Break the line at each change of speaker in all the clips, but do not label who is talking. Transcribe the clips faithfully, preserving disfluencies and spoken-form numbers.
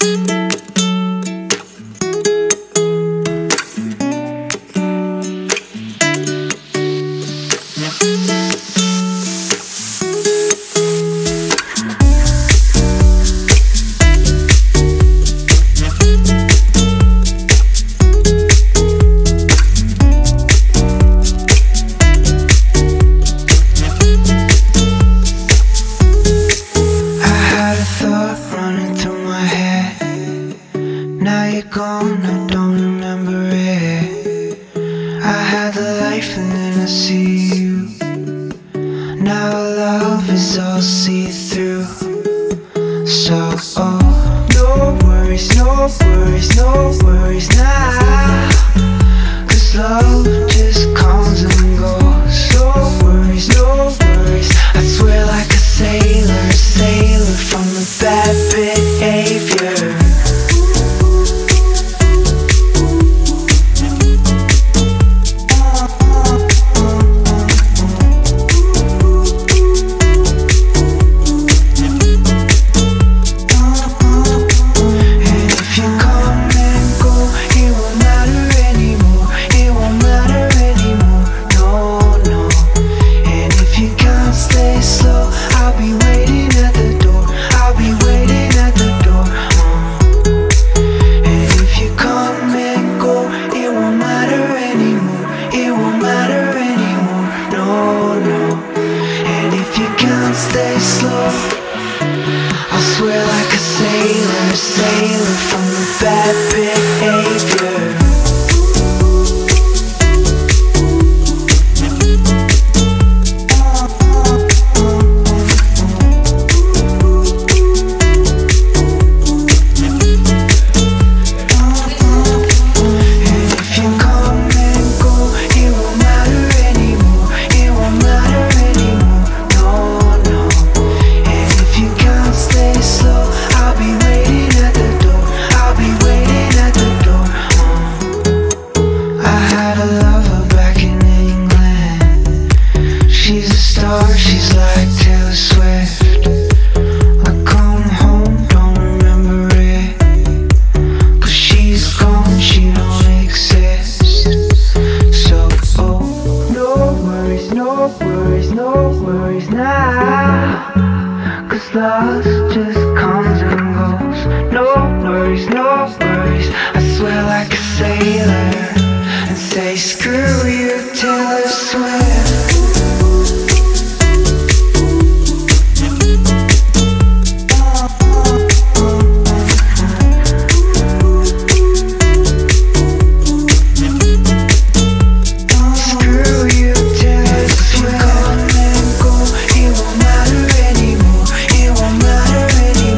Now you're gone, I don't remember it. I had the life and then I see you. Now love is all see-through. So, oh, no worries, no worries, no worries now. Cause love just comes and goes. No worries, no worries. I swear like a sailor, a sailor from the bad behavior. Stay slow. I swear like a sailor, a sailor from the bad behavior. She's like Taylor Swift. I come home, don't remember it. Cause she's gone, she don't exist. So, oh, no worries, no worries, no worries now. Cause love just comes and goes. No worries, no worries. I swear like a sailor and say screw you, Taylor Swift. It won't matter anymore. It won't matter anymore.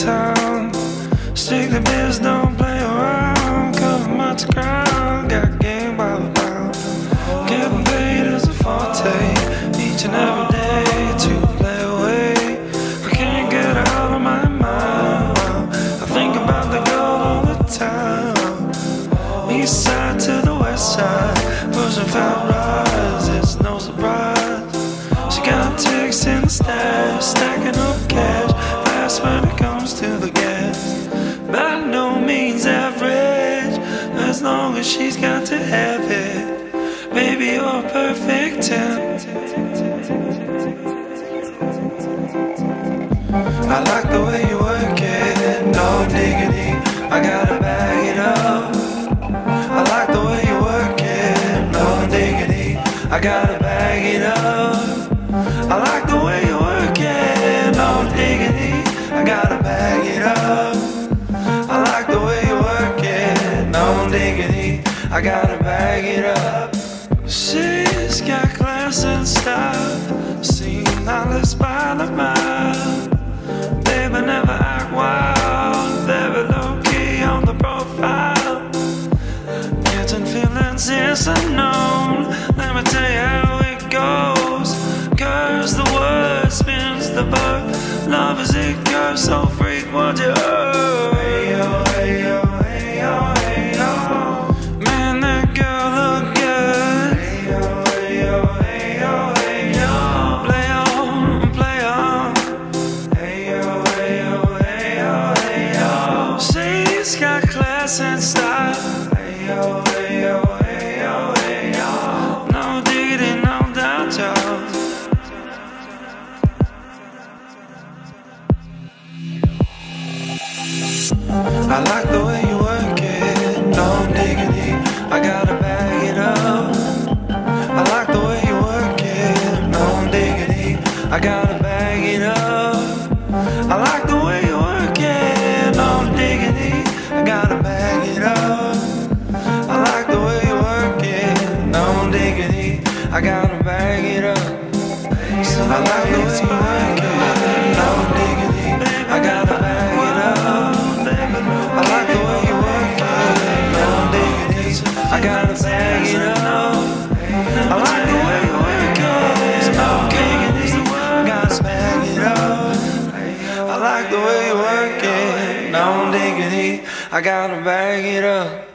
town. Strictly biz, don't play around. Cover much ground, got game by the pound. Getting paid is a forte, each and every day to play away. I can't get out of my mind. I think about the girl all the time. East side to the west side, pushing fat rides, it's no surprise. She got ticks in the stash, stacking up cash, fast when it comes to the gas. By no means average, as long as she's got to have it. Baby, you're a perfect ten. I like the way you work it, no diggity, I gotta bag it up. I like the way you work it, no diggity, I gotta bag it up. I like the way you work it, no diggity, I gotta bag it up. I like the way you work it, no diggity, I gotta bag it up. She's got class and style, seen knowledge by the mile. Baby, never act wild, very low-key on the profile. Catching feelings is unknown, let me tell you how it goes. Curves the word, spins the verb, love is it curves, so freak what you heard. Hey yo, hey yo, hey yo, hey yo. Man, that girl look good. Hey yo, hey yo, hey yo, hey yo. Play on, play on. Hey yo, hey yo, hey yo, hey yo. She's got class and style. Hey yo, hey yo, hey yo, hey yo. No diggity, no doubt, y'all. I like the way you work it, no diggity, I gotta bag it up. I like the way you work it, no diggity, I gotta bag it up. I like the way you work it, no diggity, I gotta bag it up. I like the way you work it, no diggity, I gotta bag it up. I like the way you work it, no diggity, I gotta bag it up. I like the way you work it, no diggity, I gotta bag it up. I like the way you work it, no diggity, I gotta bag it up. I like the way you work it, no diggity, I gotta bag it up.